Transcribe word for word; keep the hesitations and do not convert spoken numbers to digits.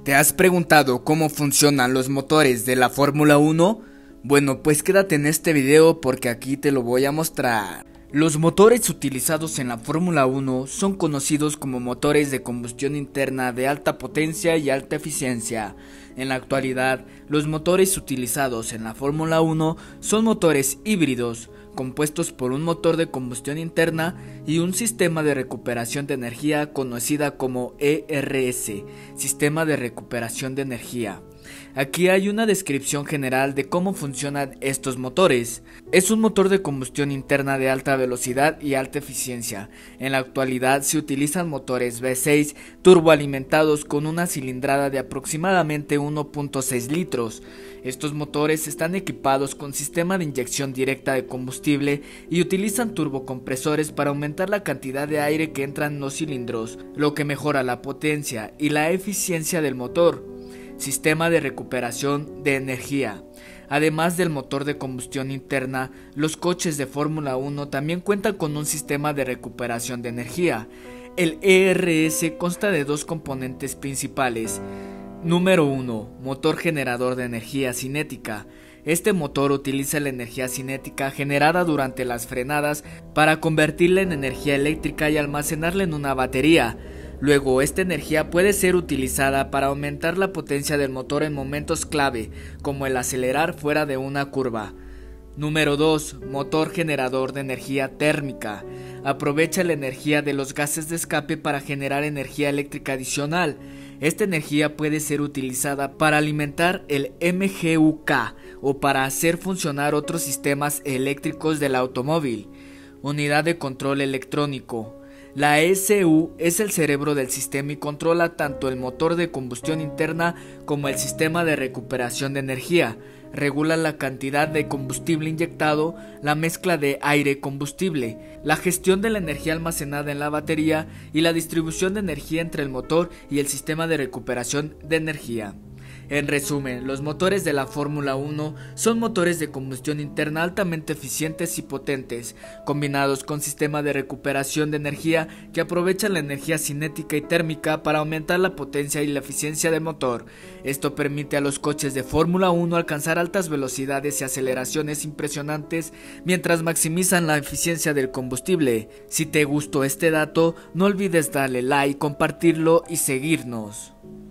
¿Te has preguntado cómo funcionan los motores de la Fórmula uno? Bueno, pues quédate en este video porque aquí te lo voy a mostrar. Los motores utilizados en la Fórmula uno son conocidos como motores de combustión interna de alta potencia y alta eficiencia. En la actualidad, los motores utilizados en la Fórmula uno son motores híbridos, compuestos por un motor de combustión interna y un sistema de recuperación de energía conocida como E R S, Sistema de Recuperación de Energía. Aquí hay una descripción general de cómo funcionan estos motores. Es un motor de combustión interna de alta velocidad y alta eficiencia. En la actualidad se utilizan motores V seis turboalimentados con una cilindrada de aproximadamente uno punto seis litros. Estos motores están equipados con sistema de inyección directa de combustible y utilizan turbocompresores para aumentar la cantidad de aire que entra en los cilindros, lo que mejora la potencia y la eficiencia del motor. Sistema de recuperación de energía. Además del motor de combustión interna, los coches de Fórmula uno también cuentan con un sistema de recuperación de energía. El E R S consta de dos componentes principales. Número uno. Motor generador de energía cinética. Este motor utiliza la energía cinética generada durante las frenadas para convertirla en energía eléctrica y almacenarla en una batería. Luego, esta energía puede ser utilizada para aumentar la potencia del motor en momentos clave, como el acelerar fuera de una curva. Número dos. Motor generador de energía térmica. Aprovecha la energía de los gases de escape para generar energía eléctrica adicional. Esta energía puede ser utilizada para alimentar el M G U K o para hacer funcionar otros sistemas eléctricos del automóvil. Unidad de control electrónico. La E C U es el cerebro del sistema y controla tanto el motor de combustión interna como el sistema de recuperación de energía. Regula la cantidad de combustible inyectado, la mezcla de aire-combustible, la gestión de la energía almacenada en la batería y la distribución de energía entre el motor y el sistema de recuperación de energía. En resumen, los motores de la Fórmula uno son motores de combustión interna altamente eficientes y potentes, combinados con sistema de recuperación de energía que aprovechan la energía cinética y térmica para aumentar la potencia y la eficiencia del motor. Esto permite a los coches de Fórmula uno alcanzar altas velocidades y aceleraciones impresionantes mientras maximizan la eficiencia del combustible. Si te gustó este dato, no olvides darle like, compartirlo y seguirnos.